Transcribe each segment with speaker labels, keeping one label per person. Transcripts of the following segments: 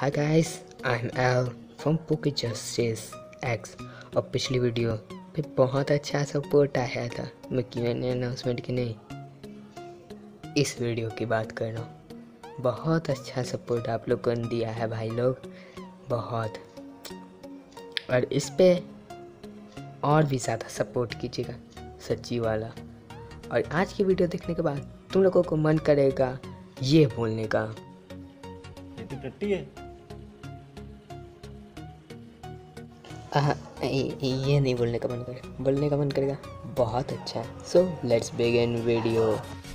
Speaker 1: Hi guys, I am L from Poke Justice X. और पिछली video पे बहुत अच्छा सपोर्ट आया था। मैं Q&A अनाउंसमेंट की नहीं, इस वीडियो की बात कर रहा हूँ। बहुत अच्छा सपोर्ट आप लोग को दिया है भाई लोग, बहुत। और इस पे और भी ज़्यादा सपोर्ट कीजिएगा, सच्ची वाला। और आज की वीडियो देखने के बाद तुम लोगों को मन करेगा ये बोलने का,
Speaker 2: ये तो टट्टी है।
Speaker 1: ये नहीं बोलने का मन करेगा, बोलने का मन करेगा बहुत अच्छा है। So let's begin video.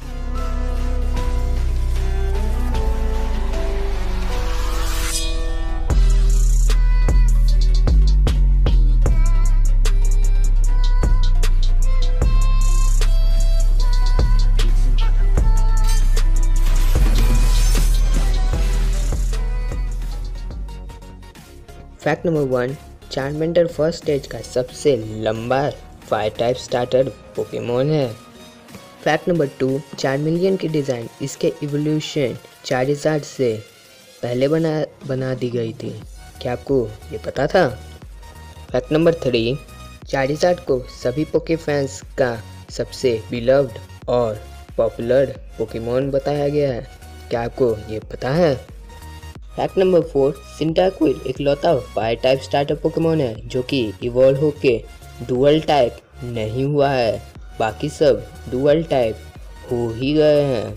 Speaker 1: Fact number 1, Charmander first stage का सबसे लंबा फायर टाइप स्टार्टर पोकेमोन है। फैक्ट नंबर 2, चार्मिलियन की डिज़ाइन इसके इवोल्यूशन चारिज़ार्ड से पहले बना दी गई थी। क्या आपको ये पता था? फैक्ट नंबर 3, चारिज़ार्ड को सभी पोके फैंस का सबसे बिलव्ड और पॉपुलर पोकेमोन बताया गया है। क्या आपको ये पता है? फैक्ट नंबर 4, सिंटाक्विल इकलौता फायर टाइप स्टार्टर पोकेमोन है जो कि इवॉल्व होके डुअल टाइप नहीं हुआ है, बाकी सब डुअल टाइप हो ही गए हैं।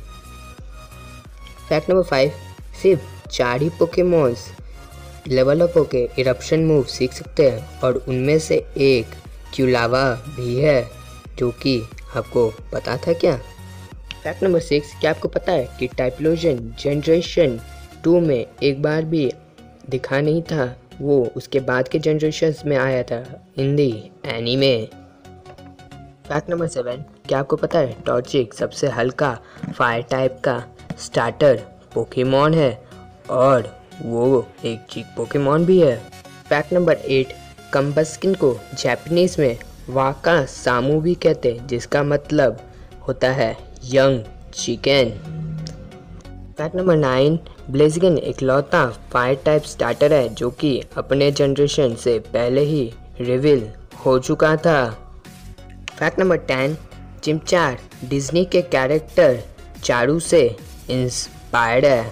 Speaker 1: फैक्ट नंबर 5, सिर्फ 4 ही पोकेमोन्स लेवल अप होके इरप्शन मूव सीख सकते हैं और उनमें से एक क्यूलावा भी है, जो कि आपको पता था क्या? फैक्ट नंबर 6, क्या आपको पता है कि टाइप्लोजन जनरेशन 2 में एक बार भी दिखा नहीं था, वो उसके बाद के जनरेशन्स में आया था in the anime. Fact number 7, क्या आपको पता है टॉर्चिक सबसे हल्का फायर टाइप का स्टार्टर पोकेमोन है और वो एक चीक पोकेमोन भी है। फैक्ट नंबर 8, कम्बस्किन को जापानीज में वाका सामू भी कहते हैं, जिसका मतलब होता है young chicken. Fact number 9, Blaziken इकलौता फायर टाइप स्टार्टर है जो कि अपने जनरेशन से पहले ही रिवील हो चुका था। फैक्ट नंबर 10, चिमचार डिज्नी के कैरेक्टर चारू से इंस्पायर्ड है।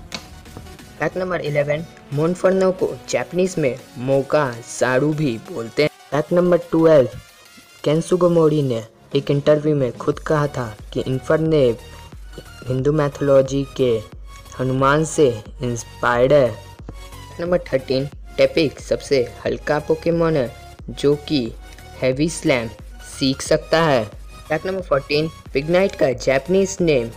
Speaker 1: फैक्ट नंबर 11, मोनफर्नो को जापानीज में मोका सारू भी बोलते हैं। फैक्ट नंबर 12, केंसुगो मोरी ने एक इंटरव्यू में खुद कहा था कि इन्फर्नो ने हिंदू मैथोलॉजी के हनुमान से इंस्पायर्ड है। नंबर 13, टेपिक सबसे हल्का पोकेमोन है जो कि हैवी स्लैम सीख सकता है। फैक्ट नंबर 14, पिग्नाइट का जापानीज नेम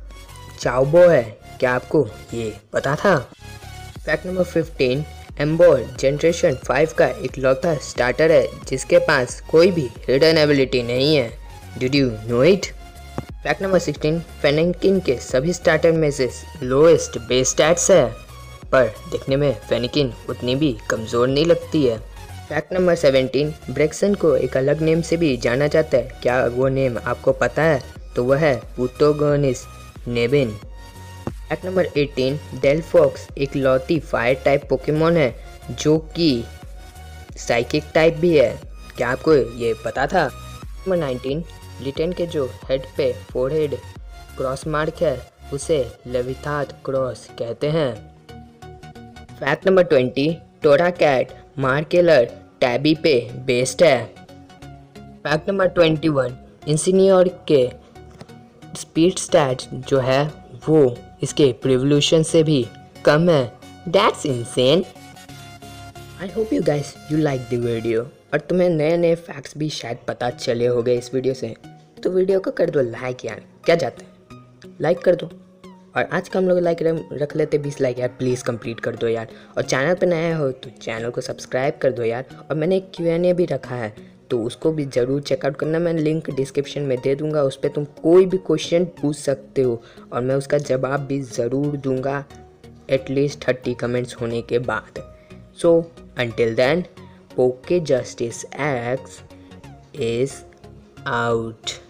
Speaker 1: चाओबो है। क्या आपको ये पता था? फैक्ट नंबर 15, एम्बोर जनरेशन 5 का इकलौता स्टार्टर है जिसके पास कोई भी हिडन एबिलिटी नहीं है। Did you know it? Fact number 16, Fennekin के सभी स्टार्टर में से लोएस्ट बेस स्टैट्स है, पर दिखने में फेनिकिन उतनी भी कमज़ोर नहीं लगती है। फैक्ट नंबर 17, ब्रेक्सन को एक अलग नेम से भी जाना जाता है। क्या वो नेम आपको पता है? तो वह है पुटोगोनिस नेबिन। फैक्ट नंबर 18, डेलफॉक्स एक लौती फायर टाइप पोकेमोन है जो कि साइकिक टाइप भी है। क्या आपको ये पता था? नंबर 19, लिटेन के जो हेड पे फोरहेड क्रॉस मार्क है उसे लेविथात क्रॉस कहते हैं। Fact number 20, Torracat mackerel tabby पे बेस्ड है। फैक्ट नंबर 21, इंसिनियोर के स्पीड स्टैट जो है वो इसके प्रिवोल्यूशन से भी कम है। That's insane. I hope you guys you like the video और तुम्हें नए नए फैक्ट्स भी शायद पता चले हो गए इस वीडियो से। तो वीडियो को कर दो लाइक यार, क्या जाता है, लाइक कर दो। और आज का हम लोग लाइक रख लेते 20 लाइक यार, प्लीज़ कंप्लीट कर दो यार। और चैनल पे नया हो तो चैनल को सब्सक्राइब कर दो यार। और मैंने एक Q&A भी रखा है तो उसको भी ज़रूर चेकआउट करना, मैं लिंक डिस्क्रिप्शन में दे दूँगा। उस पर तुम कोई भी क्वेश्चन पूछ सकते हो और मैं उसका जवाब भी ज़रूर दूँगा एटलीस्ट 30 कमेंट्स होने के बाद। सो until then, Poke Justice X is out.